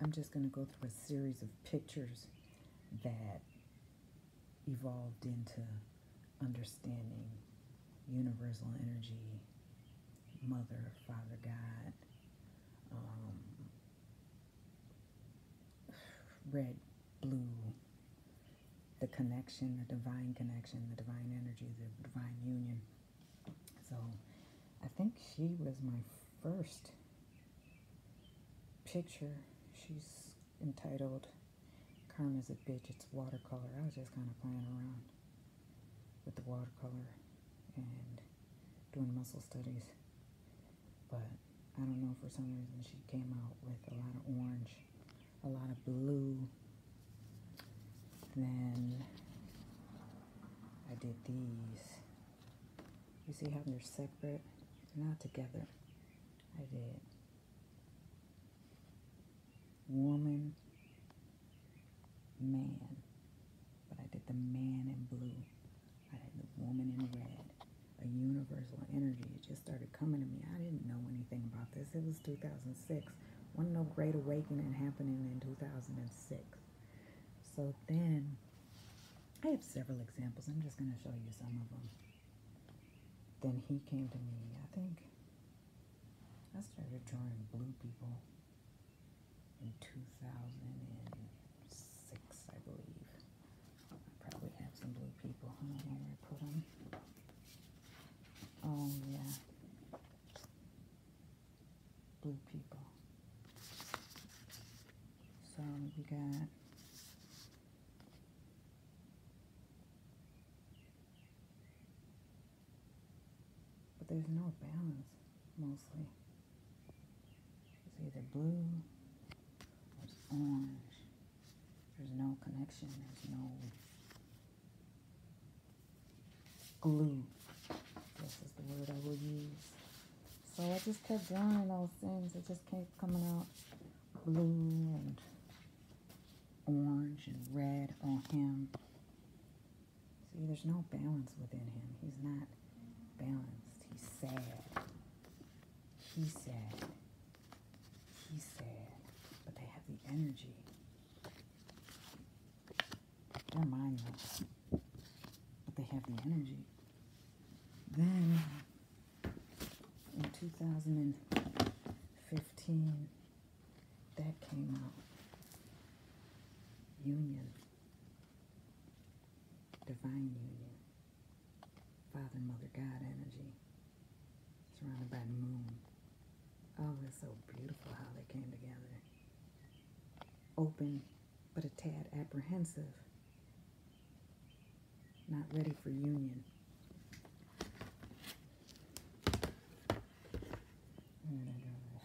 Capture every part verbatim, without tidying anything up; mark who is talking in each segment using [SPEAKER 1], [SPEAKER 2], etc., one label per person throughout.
[SPEAKER 1] I'm just going to go through a series of pictures that evolved into understanding universal energy, Mother, Father, God, um, red, blue, the connection, the divine connection, the divine energy, the divine union. So I think she was my first picture. She's entitled Karma's a Bitch, It's Watercolor. I was just kind of playing around with the watercolor and doing muscle studies. But I don't know, for some reason she came out with a lot of orange, a lot of blue. Then I did these. You see how they're separate? They're not together. I did woman, man, but I did the man in blue. I had the woman in red, a universal energy. It just started coming to me. I didn't know anything about this. It was two thousand six. Wasn't no great awakening happening in two thousand six. So then, I have several examples. I'm just going to show you some of them. Then he came to me, I think, I started drawing blue people in two thousand six, I believe. I probably have some blue people. I don't know where I put them. Oh, yeah. Blue people. So we got but there's no balance, mostly. It's either blue or it's orange. There's no connection. There's no glue. This is the word I will use. So I just kept drawing those things. It just kept coming out blue and orange and red on him. See, there's no balance within him. He's not balanced. He's sad. He's sad. He's sad. But they have the energy. They're mindless. But they have the energy. Then, in two thousand fifteen, that came out. Union. Divine union. Father, Mother, God energy. Surrounded by the moon. Oh, it's so beautiful how they came together. Open, but a tad apprehensive. Not ready for union. Where did I go this?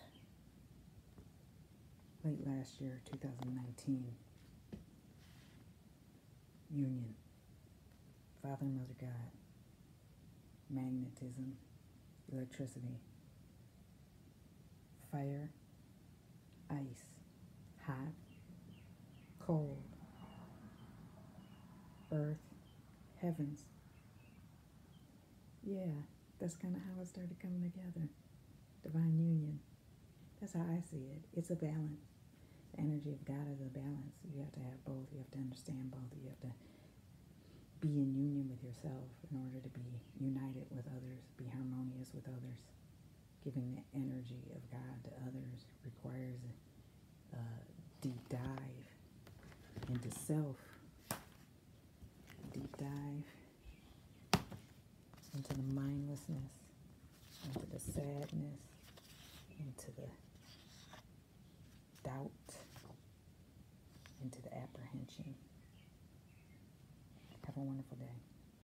[SPEAKER 1] Late last year, two thousand nineteen. Union. Father, Mother, God. Magnetism. Electricity. Fire. Ice. Hot. Cold. Earth. Heavens. Yeah, that's kind of how it started coming together. Divine union. That's how I see it. It's a balance. The energy of God is a balance. You have to have both. You have to understand both. You have to be in union with yourself in order to be united with others, be harmonious with others. Giving the energy of God to others requires a, a deep dive into self. Deep dive into the mindlessness, into the sadness, into the doubt, into the apprehension. Have a wonderful day.